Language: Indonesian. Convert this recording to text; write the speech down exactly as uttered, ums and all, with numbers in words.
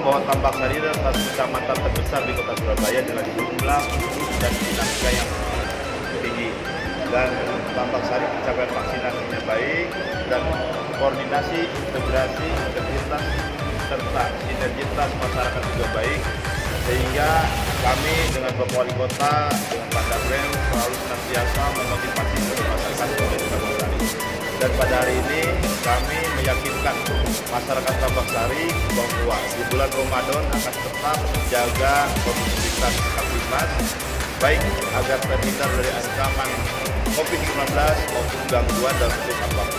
bahwa Tambak Sari adalah satu kecamatan terbesar di kota Surabaya dengan jumlah penduduk dan dinamika yang tinggi. Dan Tambak Sari pencapaian vaksinasinya baik dan koordinasi, integrasi, integritas, serta sinergitas masyarakat juga baik. Sehingga kami dengan Bapak Wali Kota, dengan Pak Dabrem selalu senantiasa memotivasi seluruh masyarakat di Tambak Sari. Dan pada hari ini kami meyakinkan masyarakat Tambak Sari bahwa di bulan Ramadan akan tetap menjaga kondusivitas Kamtibmas, baik agar terhindar dari ancaman COVID sembilan belas maupun gangguan dalam bentuk apapun.